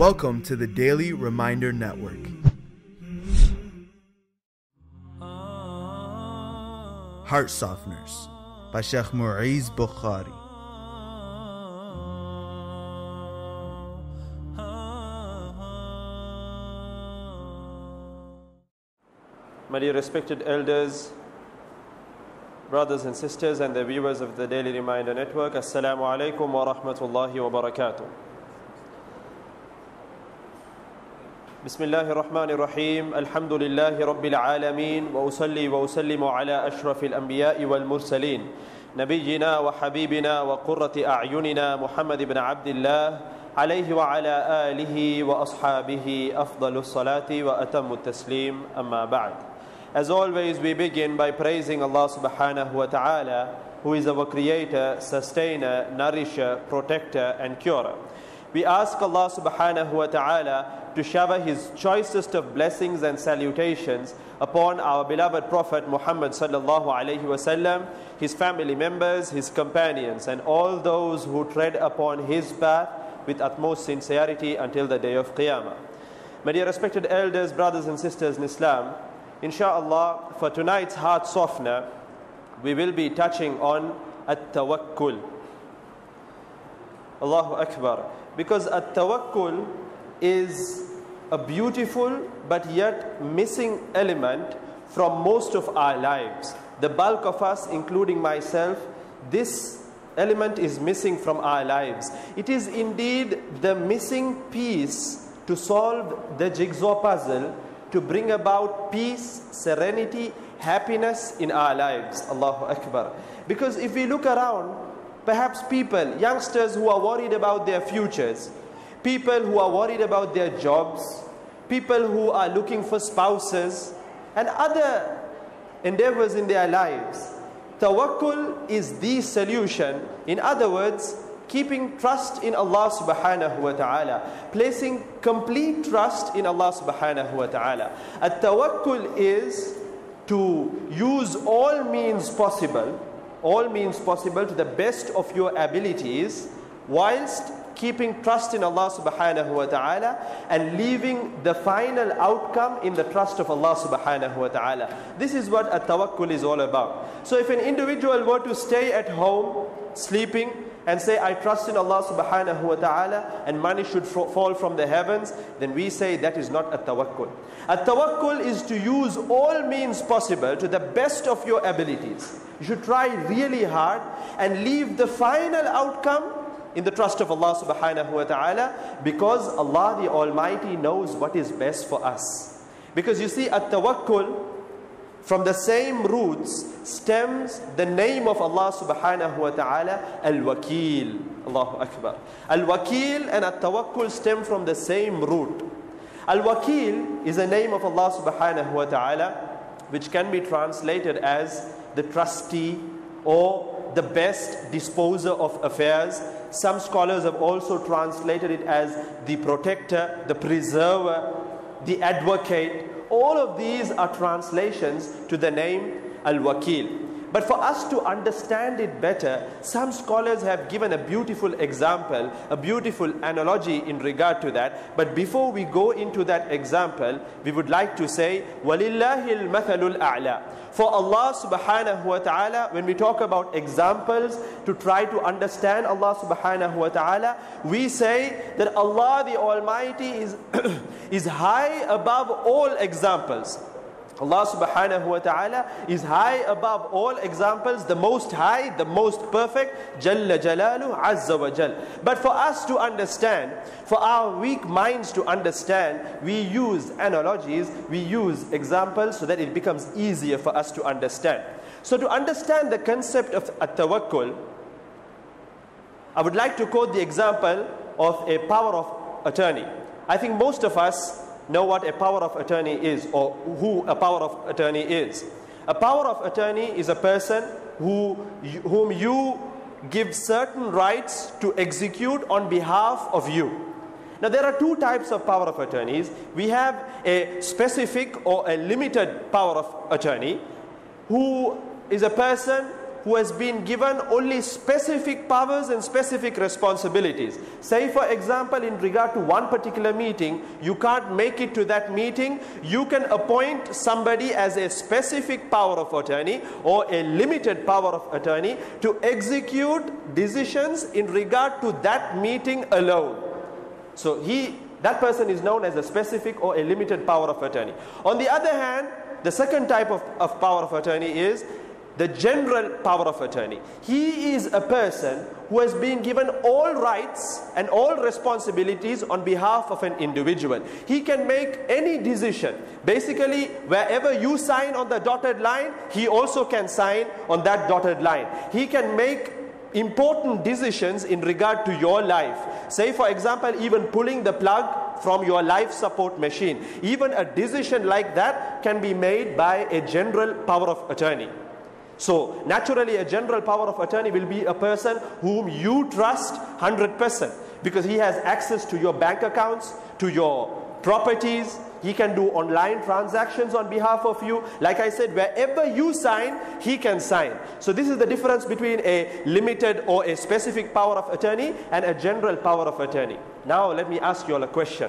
Welcome to the Daily Reminder Network. Heart Softeners by Sheikh Mu'izz Bukhari. My dear respected elders, brothers and sisters, and the viewers of the Daily Reminder Network, Assalamu alaikum wa rahmatullahi wa barakatuh. Bismillahir Rahmanir Rahim. Alhamdulillahi Rabbil Alameen. Wa usalli wa usallimu ala ashrafil anbiya'i wal mursaleen. Nabiyyina wa habibina wa qurrati a'yunina Muhammad ibn Abdullah alayhi wa ala alihi wa ashabihi afdalus salati wa atammu taslim, amma ba'd. As always, we begin by praising Allah subhanahu wa ta'ala, who is our creator, sustainer, nourisher, protector and curer. We ask Allah subhanahu wa ta'ala to shower His choicest of blessings and salutations upon our beloved Prophet Muhammad sallallahu alayhi wa sallam, his family members, his companions, and all those who tread upon his path with utmost sincerity until the day of Qiyamah. My dear respected elders, brothers and sisters in Islam, inshallah, for tonight's heart softener, we will be touching on at-tawakkul. Allahu Akbar. Because at-tawakkul is a beautiful but yet missing element from most of our lives. The bulk of us, including myself, this element is missing from our lives. It is indeed the missing piece to solve the jigsaw puzzle, to bring about peace, serenity, happiness in our lives. Allahu Akbar. Because if we look around, perhaps people, youngsters who are worried about their futures, people who are worried about their jobs, people who are looking for spouses and other endeavors in their lives, tawakkul is the solution. In other words, keeping trust in Allah subhanahu wa ta'ala, placing complete trust in Allah subhanahu wa ta'ala. At-tawakkul is to use all means possible to the best of your abilities, whilst keeping trust in Allah subhanahu wa ta'ala and leaving the final outcome in the trust of Allah subhanahu wa ta'ala. This is what at-tawakkul is all about. So if an individual were to stay at home, sleeping, and say, I trust in Allah subhanahu wa ta'ala and money should fall from the heavens, then we say that is not at-tawakkul. At-tawakkul is to use all means possible to the best of your abilities. You should try really hard and leave the final outcome in the trust of Allah subhanahu wa ta'ala, because Allah the Almighty knows what is best for us. Because you see, at-tawakkul, from the same roots stems the name of Allah subhanahu wa ta'ala, Al-Wakil. Allahu Akbar. Al-Wakil and at-tawakkul stem from the same root. Al-Wakil is a name of Allah subhanahu wa ta'ala, which can be translated as the trustee or the best disposer of affairs. Some scholars have also translated it as the protector, the preserver, the advocate. All of these are translations to the name Al-Wakil. But for us to understand it better, some scholars have given a beautiful example, a beautiful analogy in regard to that. But before we go into that example, we would like to say, وَلِلَّهِ الْمَثَلُ الْأَعْلَى. For Allah subhanahu wa ta'ala, when we talk about examples to try to understand Allah subhanahu wa ta'ala, we say that Allah the Almighty is high above all examples. Allah subhanahu wa ta'ala is high above all examples, the most high, the most perfect, Jalla Jalalu, Azza wa Jal. But for us to understand, for our weak minds to understand, we use analogies, we use examples so that it becomes easier for us to understand. So to understand the concept of at-tawakkul, I would like to quote the example of a power of attorney. I think most of us know what a power of attorney is, or who a power of attorney is. A power of attorney is a person whom you give certain rights to execute on behalf of you. Now there are two types of power of attorneys. We have a specific or a limited power of attorney, who is a person who has been given only specific powers and specific responsibilities. Say for example, in regard to one particular meeting, you can't make it to that meeting, you can appoint somebody as a specific power of attorney or a limited power of attorney to execute decisions in regard to that meeting alone. So that person is known as a specific or a limited power of attorney. On the other hand, the second type of power of attorney is the general power of attorney. He is a person who has been given all rights and all responsibilities on behalf of an individual. He can make any decision. Basically, wherever you sign on the dotted line, he also can sign on that dotted line. He can make important decisions in regard to your life. Say for example, even pulling the plug from your life support machine. Even a decision like that can be made by a general power of attorney. So naturally a general power of attorney will be a person whom you trust 100%, because he has access to your bank accounts, to your properties. He can do online transactions on behalf of you. Like I said, wherever you sign, he can sign. So this is the difference between a limited or a specific power of attorney and a general power of attorney. Now let me ask you all a question.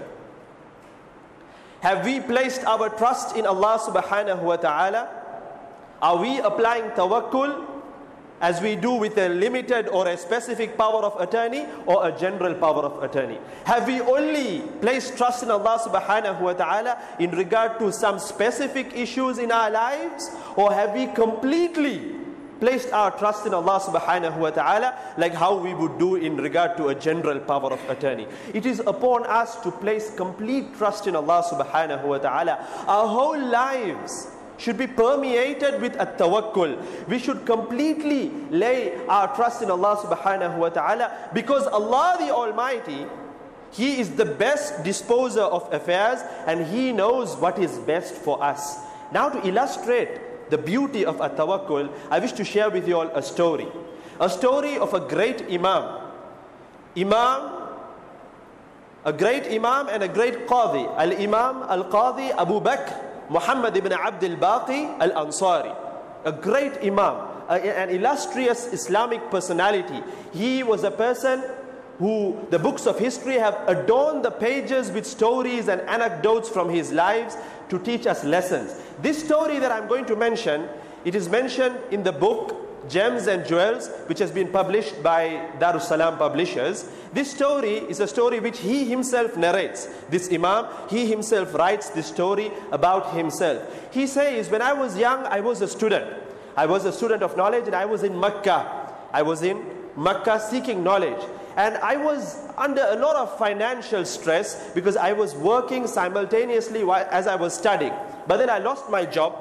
Have we placed our trust in Allah subhanahu wa ta'ala? Are we applying tawakkul as we do with a limited or a specific power of attorney or a general power of attorney? Have we only placed trust in Allah subhanahu wa ta'ala in regard to some specific issues in our lives? Or have we completely placed our trust in Allah subhanahu wa ta'ala like how we would do in regard to a general power of attorney? It is upon us to place complete trust in Allah subhanahu wa ta'ala. Our whole lives should be permeated with at-tawakkul. We should completely lay our trust in Allah subhanahu wa ta'ala, because Allah the Almighty, He is the best disposer of affairs and He knows what is best for us. Now to illustrate the beauty of at-tawakkul, I wish to share with you all a story. A story of a great Imam. A great Imam and a great Qadi. Al-Imam Al-Qadi Abu Bakr Muhammad ibn Abd al-Baqi al-Ansari, a great Imam, an illustrious Islamic personality. He was a person who the books of history have adorned the pages with stories and anecdotes from his lives to teach us lessons. This story that I'm going to mention, it is mentioned in the book Gems and Jewels, which has been published by Darus Salam Publishers. This story is a story which he himself narrates. This Imam, he himself writes this story about himself. He says, when I was young, I was a student. I was a student of knowledge and I was in Makkah. I was in Makkah seeking knowledge. And I was under a lot of financial stress because I was working simultaneously as I was studying. But then I lost my job.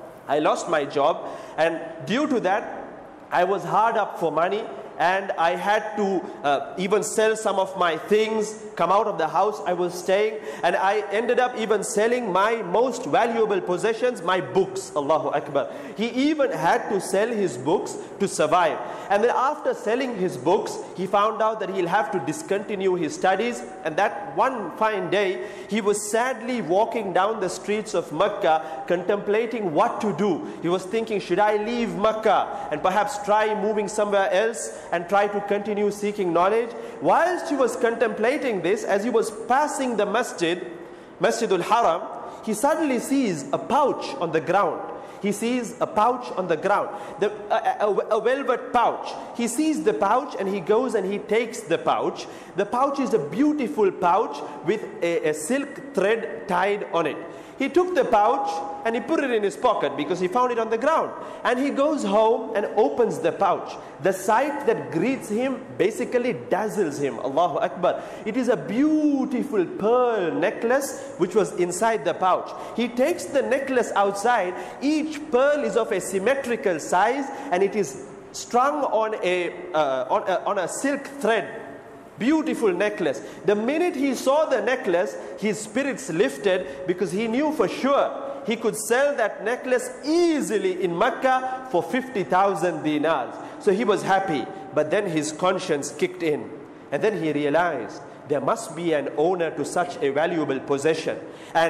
And due to that, I was hard up for money, and I had to even sell some of my things, come out of the house I was staying, and I ended up even selling my most valuable possessions, my books. Allahu Akbar. He even had to sell his books to survive. And then after selling his books, he found out that he'll have to discontinue his studies, and that one fine day, he was sadly walking down the streets of Makkah, contemplating what to do. He was thinking, should I leave Makkah and perhaps try moving somewhere else and try to continue seeking knowledge? Whilst he was contemplating this, as he was passing the Masjidul Haram, he suddenly sees a pouch on the ground. He sees a pouch on the ground, a velvet pouch. He sees the pouch and he goes and he takes the pouch. The pouch is a beautiful pouch with a silk thread tied on it. He took the pouch and he put it in his pocket because he found it on the ground. And he goes home and opens the pouch. The sight that greets him basically dazzles him. Allahu Akbar. It is a beautiful pearl necklace which was inside the pouch. He takes the necklace outside. Each pearl is of a symmetrical size and it is strung on a silk thread. Beautiful necklace. The minute he saw the necklace, his spirits lifted because he knew for sure he could sell that necklace easily in Mecca for 50,000 dinars. So he was happy. But then his conscience kicked in. And then he realized there must be an owner to such a valuable possession. And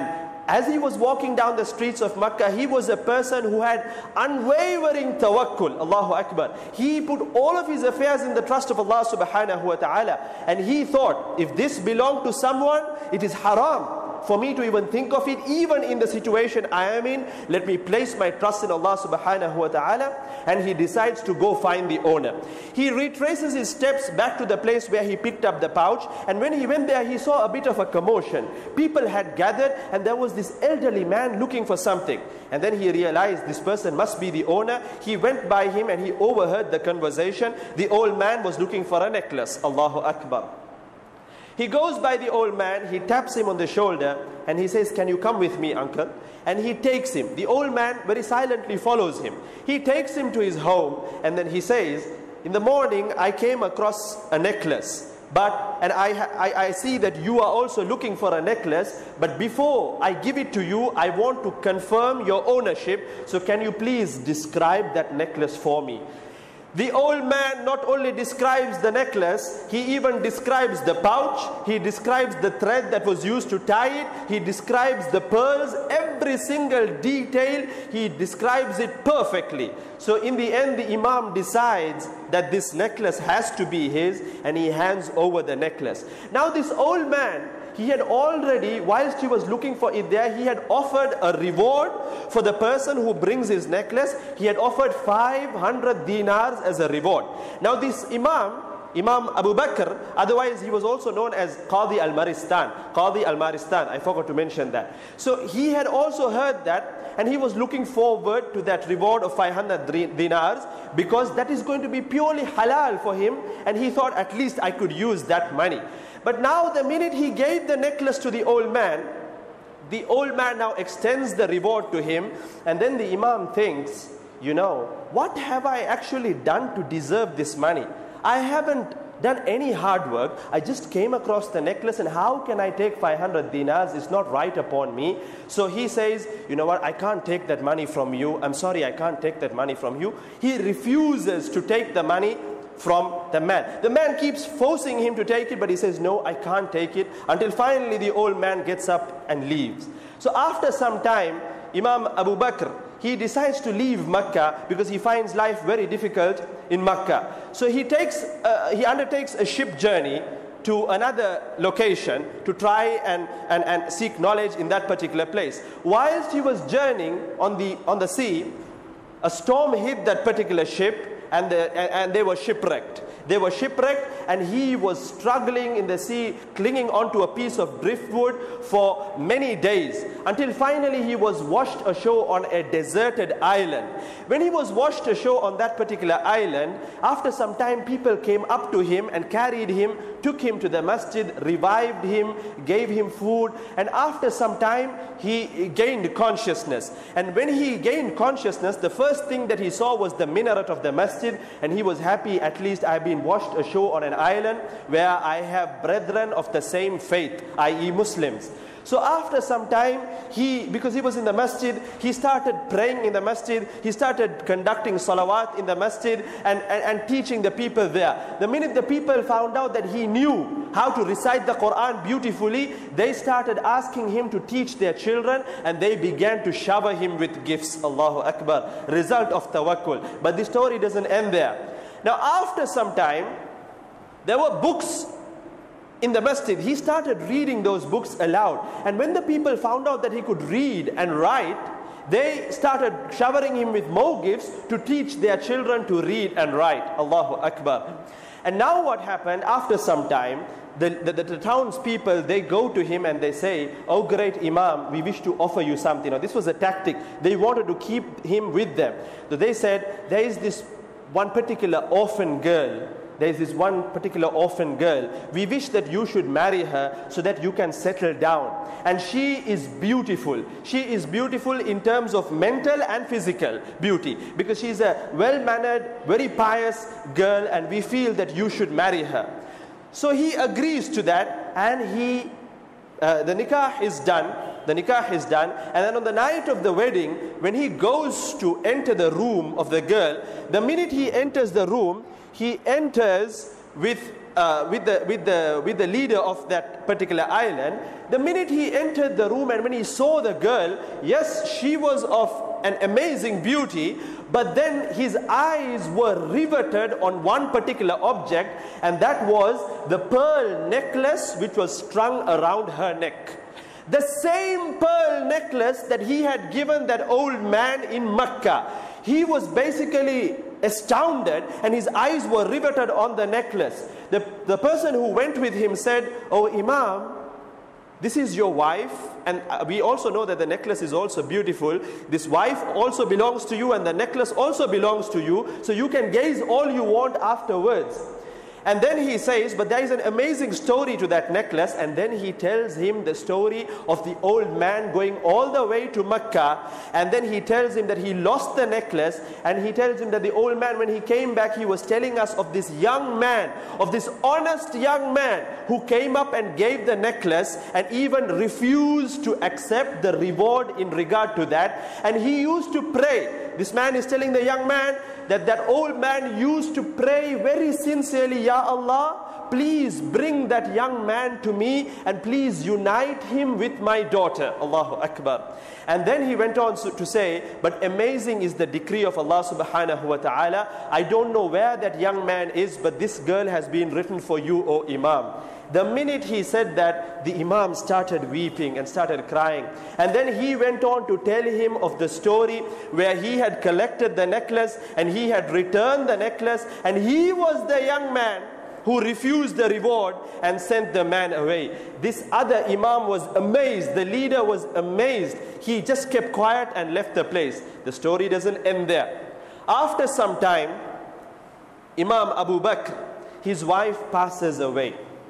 As he was walking down the streets of Makkah, he was a person who had unwavering tawakkul. Allahu Akbar. He put all of his affairs in the trust of Allah subhanahu wa ta'ala. And he thought, if this belonged to someone, it is haram for me to even think of it, even in the situation I am in. Let me place my trust in Allah subhanahu wa ta'ala. And he decides to go find the owner. He retraces his steps back to the place where he picked up the pouch. And when he went there, he saw a bit of a commotion. People had gathered and there was this elderly man looking for something. And then he realized this person must be the owner. He went by him and he overheard the conversation. The old man was looking for a necklace. Allahu Akbar. He goes by the old man, he taps him on the shoulder and he says, "Can you come with me, uncle?" And he takes him. The old man very silently follows him. He takes him to his home and then he says, "In the morning I came across a necklace. And I see that you are also looking for a necklace, but before I give it to you, I want to confirm your ownership. So can you please describe that necklace for me?" The old man not only describes the necklace, he even describes the pouch, he describes the thread that was used to tie it, he describes the pearls, every single detail, he describes it perfectly. So in the end, the Imam decides that this necklace has to be his, and he hands over the necklace. Now this old man, he had already, whilst he was looking for it there, he had offered a reward for the person who brings his necklace. He had offered 500 dinars as a reward. Now this Imam Abu Bakr, otherwise he was also known as Qadi al-Maristan. Qadi al-Maristan, I forgot to mention that. So he had also heard that, and he was looking forward to that reward of 500 dinars, because that is going to be purely halal for him, and he thought, at least I could use that money. But now the minute he gave the necklace to the old man now extends the reward to him, and then the Imam thinks, what have I actually done to deserve this money? I haven't done any hard work. I just came across the necklace, and how can I take 500 dinars? It's not right upon me. So he says, you know what, I can't take that money from you. I'm sorry, I can't take that money from you. He refuses to take the money from the man. The man keeps forcing him to take it, but he says, no, I can't take it, until finally the old man gets up and leaves. So after some time, Imam Abu Bakr, he decides to leave Makkah because he finds life very difficult in Makkah. So he undertakes a ship journey to another location to try and seek knowledge in that particular place. Whilst he was journeying on the sea, a storm hit that particular ship, and they were shipwrecked. They were shipwrecked, and he was struggling in the sea, clinging onto a piece of driftwood for many days, until finally he was washed ashore on a deserted island. When he was washed ashore on that particular island, after some time people came up to him and carried him, took him to the masjid, revived him, gave him food, and after some time he gained consciousness. And when he gained consciousness, the first thing that he saw was the minaret of the masjid, and he was happy, at least I've been washed ashore on an island where I have brethren of the same faith, i.e. Muslims. So after some time, because he was in the masjid, he started praying in the masjid, he started conducting salawat in the masjid and teaching the people there. The minute the people found out that he knew how to recite the Quran beautifully, they started asking him to teach their children, and they began to shower him with gifts. Allahu Akbar. Result of tawakkul. But the story doesn't end there. Now after some time, there were books in the masjid. He started reading those books aloud. And when the people found out that he could read and write, they started showering him with more gifts to teach their children to read and write. Allahu Akbar. And now what happened, after some time, the townspeople, they go to him and they say, "Oh great Imam, we wish to offer you something." Now this was a tactic. They wanted to keep him with them. So they said, there is this one particular orphan girl. There is this one particular orphan girl. We wish that you should marry her so that you can settle down. And she is beautiful. She is beautiful in terms of mental and physical beauty, because she is a well-mannered, very pious girl, and we feel that you should marry her. So he agrees to that, and the nikah is done. The nikah is done, and then on the night of the wedding, when he goes to enter the room of the girl, the minute he enters the room, he enters with with the leader of that particular island. The minute he entered the room and when he saw the girl, yes, she was of an amazing beauty, but then his eyes were riveted on one particular object, and that was the pearl necklace which was strung around her neck. The same pearl necklace that he had given that old man in Mecca. He was basically astounded and his eyes were riveted on the necklace. The person who went with him said, "Oh Imam, this is your wife, and we also know that the necklace is also beautiful. This wife also belongs to you and the necklace also belongs to you, so you can gaze all you want afterwards." And then he says, but there is an amazing story to that necklace, and then he tells him the story of the old man going all the way to Mecca, and then he tells him that he lost the necklace, and he tells him that the old man, when he came back, he was telling us of this young man, of this honest young man who came up and gave the necklace and even refused to accept the reward in regard to that, and he used to pray. This man is telling the young man that that old man used to pray very sincerely, "Ya Allah, please bring that young man to me and please unite him with my daughter." Allahu Akbar. And then he went on to say, but amazing is the decree of Allah subhanahu wa ta'ala. I don't know where that young man is, but this girl has been written for you, O Imam. The minute he said that, the Imam started weeping and started crying. And then he went on to tell him of the story where he had collected the necklace and he had returned the necklace, and he was the young man who refused the reward and sent the man away. This other Imam was amazed. The leader was amazed. He just kept quiet and left the place. The story doesn't end there. After some time, Imam Abu Bakr, his wife passes away.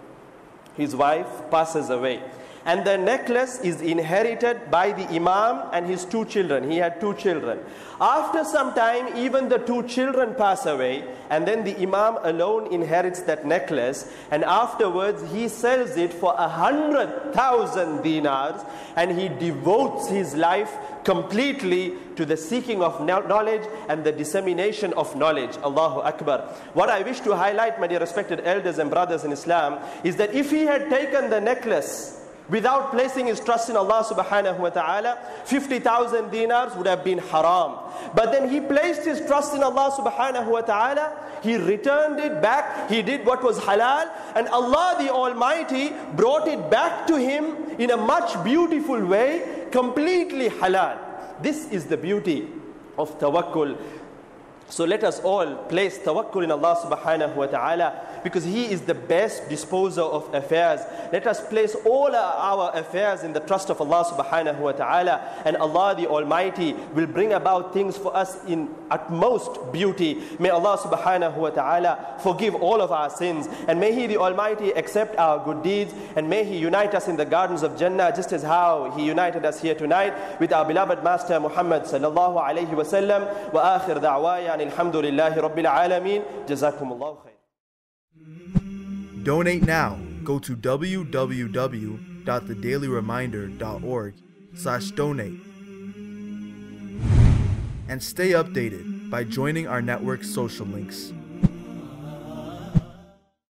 His wife passes away. And the necklace is inherited by the Imam and his two children. He had two children. After some time, even the two children pass away, and then the Imam alone inherits that necklace, and afterwards he sells it for 100,000 dinars, and he devotes his life completely to the seeking of knowledge and the dissemination of knowledge. Allahu Akbar. What I wish to highlight, my dear respected elders and brothers in Islam, is that if he had taken the necklace without placing his trust in Allah subhanahu wa ta'ala, 50,000 dinars would have been haram. But then he placed his trust in Allah subhanahu wa ta'ala, he returned it back, he did what was halal, and Allah the Almighty brought it back to him in a much beautiful way, completely halal. This is the beauty of tawakkul. So let us all place tawakkul in Allah subhanahu wa ta'ala, because He is the best disposer of affairs. Let us place all our affairs in the trust of Allah subhanahu wa ta'ala, and Allah the Almighty will bring about things for us in utmost beauty. May Allah subhanahu wa ta'ala forgive all of our sins, and may He the Almighty accept our good deeds, and may He unite us in the gardens of Jannah, just as how He united us here tonight with our beloved Master Muhammad sallallahu alayhi wa sallam. Wa akhir da'waya alhamdulillahi rabbil alameen. Jazakumullahu khair. Donate now. Go to www.thedailyreminder.org/donate and stay updated by joining our network's social links.